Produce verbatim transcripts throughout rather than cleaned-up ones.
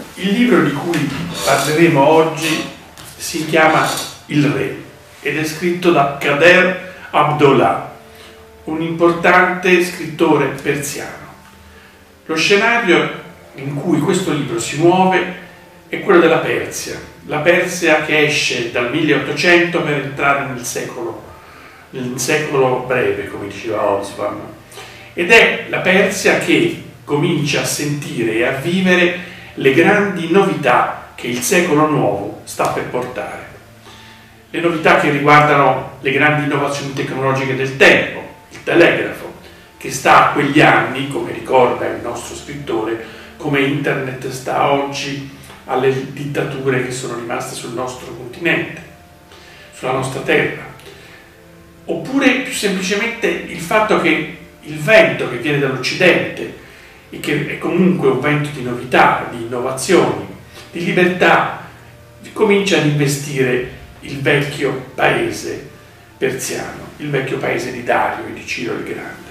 Il libro di cui parleremo oggi si chiama Il Re ed è scritto da Kader Abdollah, un importante scrittore persiano. Lo scenario in cui questo libro si muove è quello della Persia, la Persia che esce dal milleottocento per entrare nel secolo, nel secolo breve, come diceva Oswald, ed è la Persia che comincia a sentire e a vivere le grandi novità che il secolo nuovo sta per portare. Le novità che riguardano le grandi innovazioni tecnologiche del tempo, il telegrafo, che sta a quegli anni, come ricorda il nostro scrittore, come internet sta oggi alle dittature che sono rimaste sul nostro continente, sulla nostra terra. Oppure più semplicemente il fatto che il vento che viene dall'Occidente e che è comunque un vento di novità, di innovazioni, di libertà, comincia ad investire il vecchio paese persiano, il vecchio paese di Dario e di Ciro il Grande.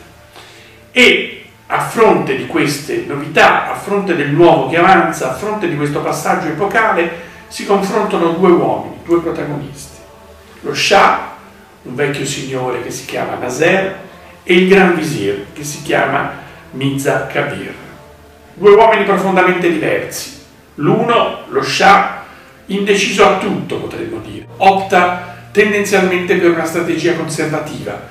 E a fronte di queste novità, a fronte del nuovo che avanza, a fronte di questo passaggio epocale, si confrontano due uomini, due protagonisti. Lo Shah, un vecchio signore che si chiama Nasser, e il Gran Visir, che si chiama Mirza Kabir. Due uomini profondamente diversi. L'uno, lo Shah, indeciso a tutto, potremmo dire, opta tendenzialmente per una strategia conservativa,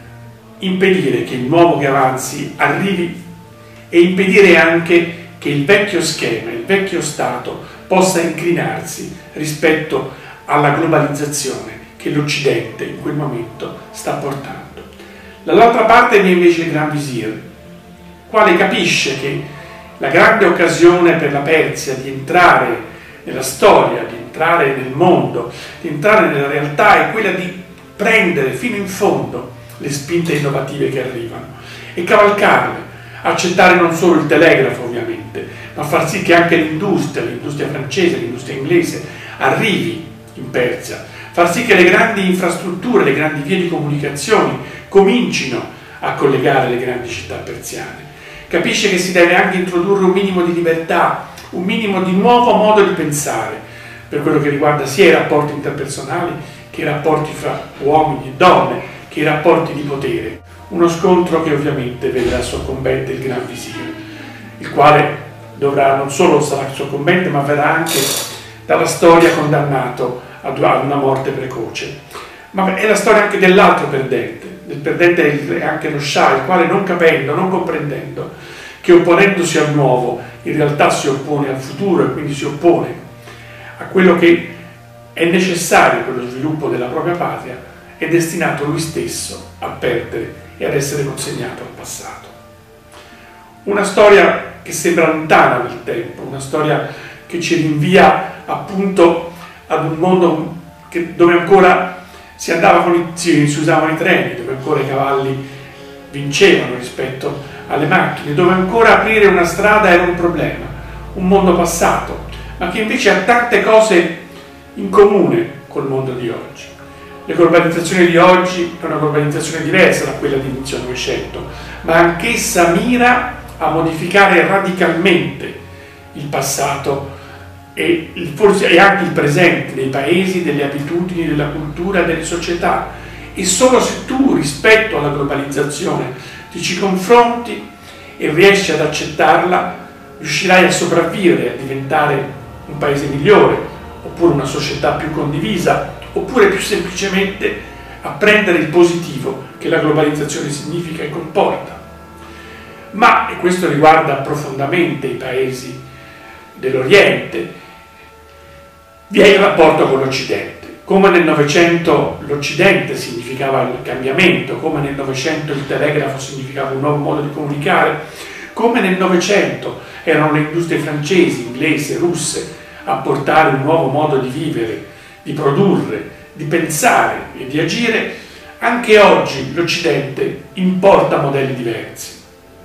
impedire che il nuovo che avanzi arrivi e impedire anche che il vecchio schema, il vecchio Stato possa inclinarsi rispetto alla globalizzazione che l'Occidente in quel momento sta portando. Dall'altra parte viene invece il Gran Visir, quale capisce che la grande occasione per la Persia di entrare nella storia, di entrare nel mondo, di entrare nella realtà è quella di prendere fino in fondo le spinte innovative che arrivano e cavalcarle, accettare non solo il telegrafo ovviamente, ma far sì che anche l'industria, l'industria francese, l'industria inglese arrivi in Persia, far sì che le grandi infrastrutture, le grandi vie di comunicazione comincino a collegare le grandi città persiane. Capisce che si deve anche introdurre un minimo di libertà, un minimo di nuovo modo di pensare per quello che riguarda sia i rapporti interpersonali che i rapporti fra uomini e donne, che i rapporti di potere. Uno scontro che ovviamente vedrà soccombente il Gran Visir, il quale dovrà non solo sarà soccombente, ma verrà anche dalla storia condannato ad una morte precoce. Ma è la storia anche dell'altro perdente. Il perdente è anche lo Shah, il quale non capendo, non comprendendo che opponendosi al nuovo in realtà si oppone al futuro e quindi si oppone a quello che è necessario per lo sviluppo della propria patria, è destinato lui stesso a perdere e ad essere consegnato al passato. Una storia che sembra lontana nel tempo, una storia che ci rinvia appunto ad un mondo che, dove ancora si andava con i, si, si usavano i treni, dove ancora i cavalli vincevano rispetto alle macchine, dove ancora aprire una strada era un problema, un mondo passato, ma che invece ha tante cose in comune col mondo di oggi. La globalizzazione di oggi è una globalizzazione diversa da quella di inizio Novecento, ma anch'essa mira a modificare radicalmente il passato e forse e anche il presente dei paesi, delle abitudini, della cultura, delle società. E solo se tu rispetto alla globalizzazione ti ci confronti e riesci ad accettarla, riuscirai a sopravvivere, a diventare un paese migliore, oppure una società più condivisa, oppure più semplicemente a prendere il positivo che la globalizzazione significa e comporta. Ma, e questo riguarda profondamente i paesi dell'Oriente, vi è il rapporto con l'Occidente. Come nel Novecento l'Occidente significava il cambiamento, come nel Novecento il telegrafo significava un nuovo modo di comunicare, come nel Novecento erano le industrie francesi, inglesi, russe a portare un nuovo modo di vivere, di produrre, di pensare e di agire, anche oggi l'Occidente importa modelli diversi.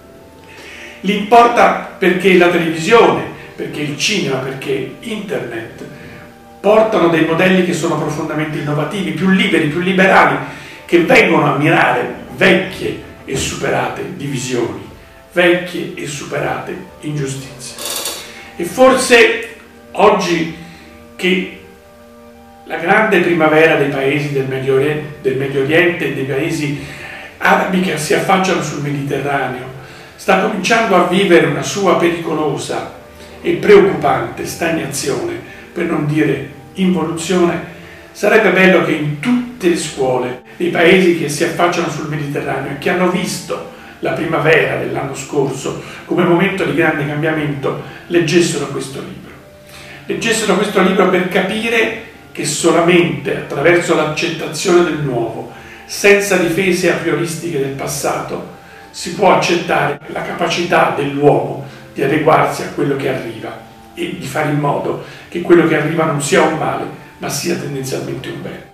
Li importa perché la televisione, perché il cinema, perché internet portano dei modelli che sono profondamente innovativi, più liberi, più liberali, che vengono a mirare vecchie e superate divisioni, vecchie e superate ingiustizie. E forse Oggi che la grande primavera dei paesi del Medio Oriente, del Medio Oriente e dei paesi arabi che si affacciano sul Mediterraneo sta cominciando a vivere una sua pericolosa e preoccupante stagnazione, per non dire involuzione, sarebbe bello che in tutte le scuole dei paesi che si affacciano sul Mediterraneo e che hanno visto la primavera dell'anno scorso come momento di grande cambiamento leggessero questo libro. Leggessero questo libro per capire che solamente attraverso l'accettazione del nuovo, senza difese a prioristiche del passato, si può accettare la capacità dell'uomo di adeguarsi a quello che arriva e di fare in modo che quello che arriva non sia un male, ma sia tendenzialmente un bene.